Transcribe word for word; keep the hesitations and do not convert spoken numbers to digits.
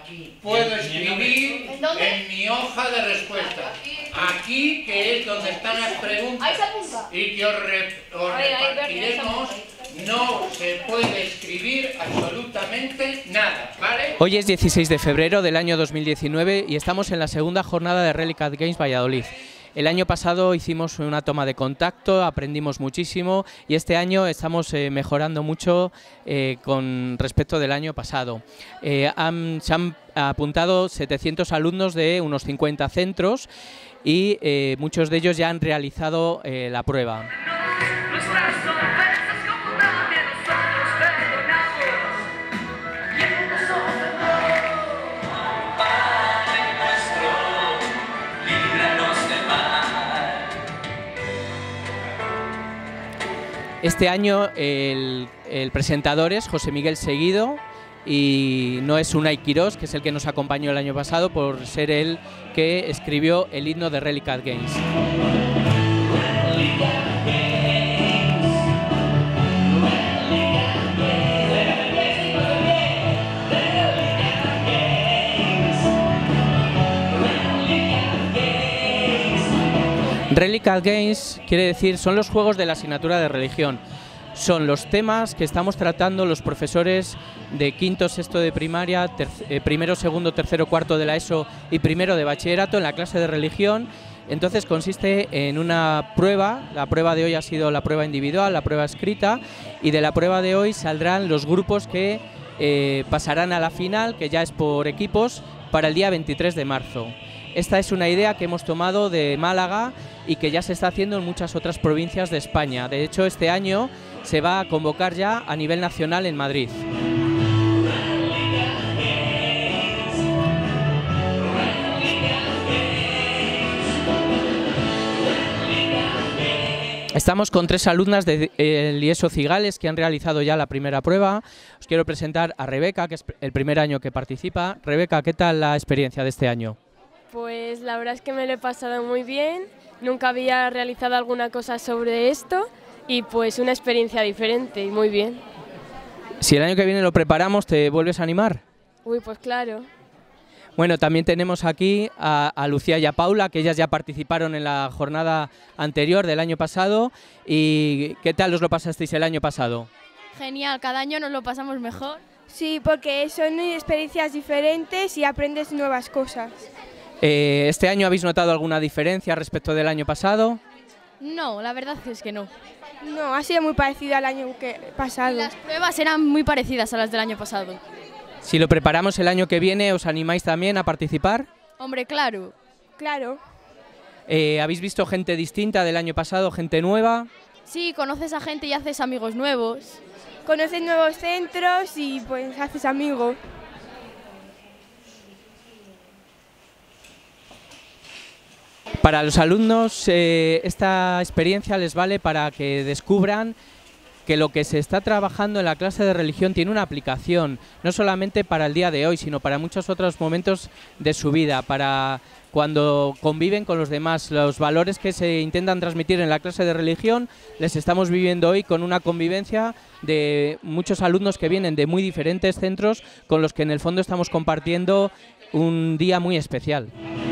puedo escribir en mi hoja de respuesta. Aquí, que es donde están las preguntas y que os, re, os repartiremos, no se puede escribir absolutamente nada, ¿vale? Hoy es dieciséis de febrero del año dos mil diecinueve y estamos en la segunda jornada de Relic at Games Valladolid. El año pasado hicimos una toma de contacto, aprendimos muchísimo y este año estamos eh, mejorando mucho eh, con respecto del año pasado. Eh, han, se han apuntado setecientos alumnos de unos cincuenta centros y eh, muchos de ellos ya han realizado eh, la prueba. Este año el, el presentador es José Miguel Seguido y no es Unai Quirós, que es el que nos acompañó el año pasado, por ser él que escribió el himno de Relic at Games. Relic at Games quiere decir, son los juegos de la asignatura de religión. Son los temas que estamos tratando los profesores de quinto, sexto de primaria, eh, primero, segundo, tercero, cuarto de la ESO y primero de bachillerato en la clase de religión. Entonces consiste en una prueba, la prueba de hoy ha sido la prueba individual, la prueba escrita, y de la prueba de hoy saldrán los grupos que eh, pasarán a la final, que ya es por equipos, para el día veintitrés de marzo. Esta es una idea que hemos tomado de Málaga y que ya se está haciendo en muchas otras provincias de España. De hecho, este año se va a convocar ya a nivel nacional en Madrid. Estamos con tres alumnas del I E S O Cigales que han realizado ya la primera prueba. Os quiero presentar a Rebeca, que es el primer año que participa. Rebeca, ¿qué tal la experiencia de este año? Pues la verdad es que me lo he pasado muy bien, nunca había realizado alguna cosa sobre esto y pues una experiencia diferente y muy bien. Si el año que viene lo preparamos, ¿te vuelves a animar? Uy, pues claro. Bueno, también tenemos aquí a, a Lucía y a Paula, que ellas ya participaron en la jornada anterior del año pasado. ¿Y qué tal os lo pasasteis el año pasado? Genial, cada año nos lo pasamos mejor. Sí, porque son experiencias diferentes y aprendes nuevas cosas. Eh, ¿Este año habéis notado alguna diferencia respecto del año pasado? No, la verdad es que no. No, ha sido muy parecido al año que pasado. Las pruebas eran muy parecidas a las del año pasado. Si lo preparamos el año que viene, ¿os animáis también a participar? Hombre, claro. Claro. Eh, ¿Habéis visto gente distinta del año pasado, gente nueva? Sí, conoces a gente y haces amigos nuevos. Conoces nuevos centros y pues haces amigos. Para los alumnos eh, esta experiencia les vale para que descubran que lo que se está trabajando en la clase de religión tiene una aplicación, no solamente para el día de hoy, sino para muchos otros momentos de su vida, para cuando conviven con los demás. Los valores que se intentan transmitir en la clase de religión les estamos viviendo hoy con una convivencia de muchos alumnos que vienen de muy diferentes centros con los que en el fondo estamos compartiendo un día muy especial.